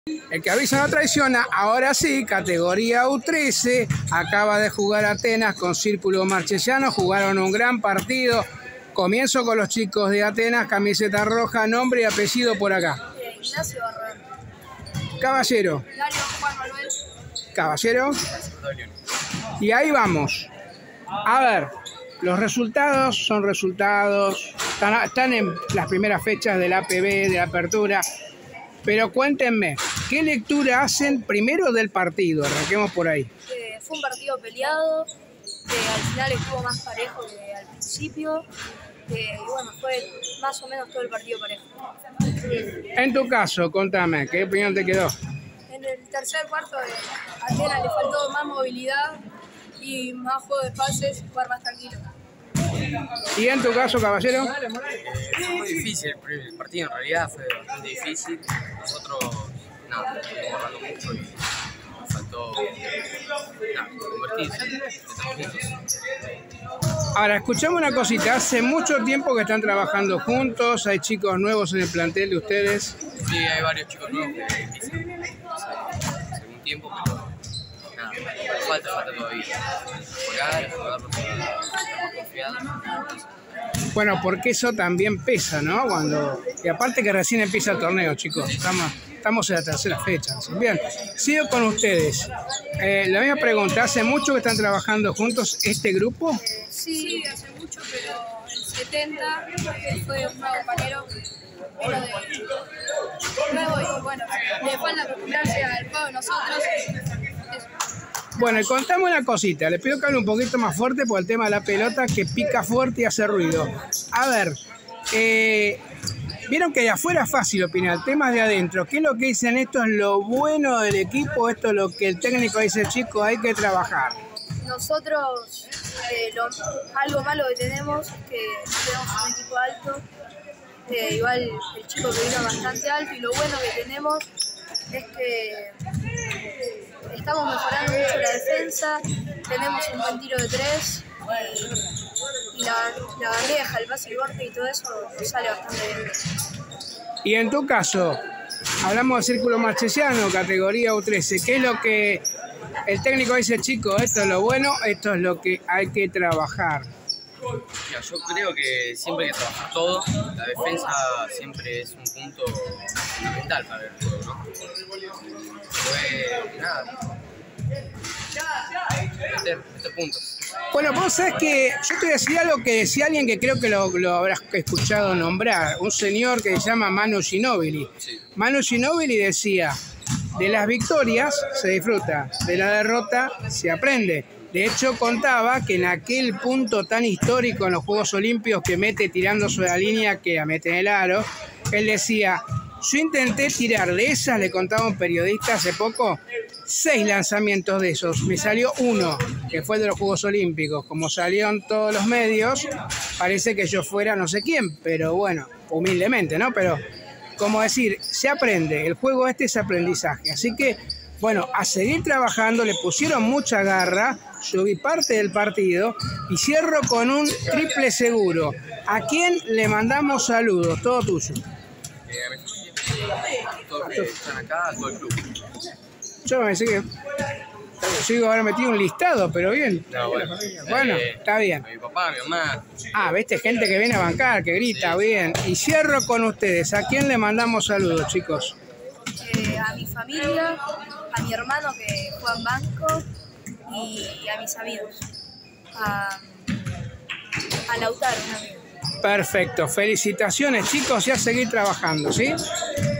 El que avisa no traiciona. Ahora sí, categoría U13. Acaba de jugar Atenas con Círculo Marchesiano. Jugaron un gran partido. Comienzo con los chicos de Atenas. Camiseta roja, nombre y apellido por acá. Ignacio Barrón. Caballero. Dario Juan Manuel. Caballero. Y ahí vamos. A ver, los resultados son resultados. Están en las primeras fechas del APB, de la apertura. Pero cuéntenme, ¿qué lectura hacen primero del partido? Arranquemos por ahí. Fue un partido peleado, al final estuvo más parejo que al principio. Y bueno, fue más o menos todo el partido parejo. En tu caso, contame, ¿qué opinión te quedó? En el tercer cuarto a Atenas le faltó más movilidad y más juego de pases, jugar más tranquilo. ¿Y en tu caso, caballero? Fue muy difícil el partido, en realidad fue bastante difícil. Nosotros, nada, estuvimos borrando mucho y nos faltó, convertirse. Ahora, escuchame una cosita. Hace mucho tiempo que están trabajando juntos. Hay chicos nuevos en el plantel de ustedes. Sí, hay varios chicos nuevos que empiezan hace un tiempo, pero nada, falta todavía. Jugar más confiado. Bueno, porque eso también pesa, ¿no? Y aparte que recién empieza el torneo, chicos. Estamos en la tercera fecha. Bien, sigo con ustedes. La misma pregunta, ¿hace mucho que están trabajando juntos este grupo? Sí, hace mucho, pero el 70 fue un nuevo compañero. Era de nuevo y bueno, le falta acostumbrarse al juego de nosotros. Bueno, y contame una cosita. Les pido que hable un poquito más fuerte por el tema de la pelota que pica fuerte y hace ruido. A ver, vieron que de afuera es fácil opinar, el tema es de adentro. ¿Qué es lo que dicen? Esto es lo bueno del equipo, esto es lo que el técnico dice, chicos, hay que trabajar. Nosotros, algo malo que tenemos es que tenemos un equipo alto. Igual el chico que vino bastante alto, y lo bueno que tenemos es que estamos mejorando mucho la defensa, tenemos un buen tiro de tres y la bandeja, el pase y corte y todo eso nos sale bastante bien. Y en tu caso, hablamos de Círculo Marchesiano, categoría U13. ¿Qué es lo que el técnico dice, chicos, esto es lo bueno, esto es lo que hay que trabajar? Mira, yo creo que siempre hay que trabajar todo. La defensa siempre es un punto fundamental para el juego, ¿no? Fue nada. Meter puntos. Bueno, vos sabés que yo te decía algo que decía alguien que creo que lo habrás escuchado nombrar, un señor que se llama Manu Ginóbili. Sí. Manu Ginóbili decía, de las victorias se disfruta, de la derrota se aprende. De hecho, contaba que en aquel punto tan histórico en los Juegos Olímpicos que mete tirando sobre la línea que mete en el aro, él decía, yo intenté tirar de esas, le contaba un periodista hace poco, 6 lanzamientos de esos. Me salió uno, que fue de los Juegos Olímpicos. Como salió en todos los medios, parece que yo fuera no sé quién, pero bueno, humildemente, ¿no? Pero, como decir, se aprende, el juego este es aprendizaje. Así que, bueno, a seguir trabajando, le pusieron mucha garra, yo vi parte del partido y cierro con un triple seguro. ¿A quién le mandamos saludos? Todo tuyo. Todos los que están acá, todo el club. Yo me pensé que... Yo iba a haber metido un listado, pero bien. No, bueno. Bueno, está bien. Mi papá, mi mamá. Ah, viste, gente que viene a bancar, que grita, bien. Y cierro con ustedes. ¿A quién le mandamos saludos, chicos? A mi familia, a mi hermano que juega en banco y a mis amigos. A Lautaro, un amigo. Perfecto. Felicitaciones, chicos, y a seguir trabajando, ¿sí?